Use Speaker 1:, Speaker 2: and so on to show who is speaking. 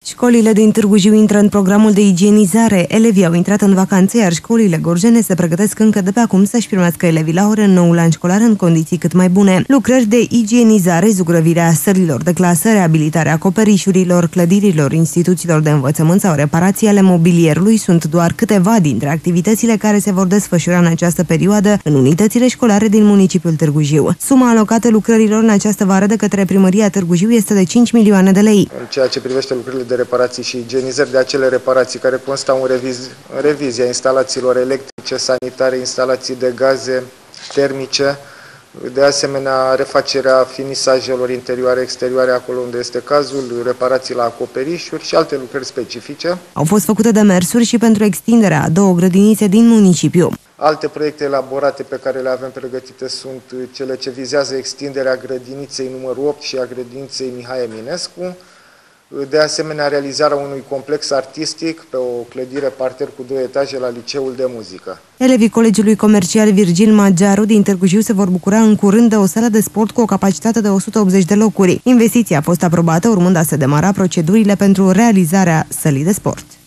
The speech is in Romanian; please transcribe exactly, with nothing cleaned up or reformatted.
Speaker 1: Școlile din Târgu Jiu intră în programul de igienizare. Elevii au intrat în vacanță, iar școlile gorjene se pregătesc încă de pe acum să-și primească elevii la ore în noul an școlar în condiții cât mai bune. Lucrări de igienizare, zugrăvirea sălilor de clasă, reabilitarea acoperișurilor, clădirilor, instituțiilor de învățământ sau reparații ale mobilierului sunt doar câteva dintre activitățile care se vor desfășura în această perioadă în unitățile școlare din municipiul Târgu Jiu. Suma alocată lucrărilor în această vară de către Primăria Târgu Jiu este de cinci milioane de lei.
Speaker 2: În ceea ce privește lucrările de reparații și igienizări, de acele reparații care constau în, reviz în revizia instalațiilor electrice, sanitare, instalații de gaze termice, de asemenea refacerea finisajelor interioare, exterioare acolo unde este cazul, reparații la acoperișuri și alte lucrări specifice.
Speaker 1: Au fost făcute demersuri și pentru extinderea a două grădinițe din municipiu.
Speaker 2: Alte proiecte elaborate pe care le avem pregătite sunt cele ce vizează extinderea grădiniței numărul opt și a grădiniței Mihai Eminescu. De asemenea, realizarea unui complex artistic pe o clădire parter cu două etaje la Liceul de Muzică.
Speaker 1: Elevii Colegiului Comercial Virgil Magiaru din Târgu Jiu se vor bucura în curând de o sală de sport cu o capacitate de o sută optzeci de locuri. Investiția a fost aprobată urmând a se demara procedurile pentru realizarea sălii de sport.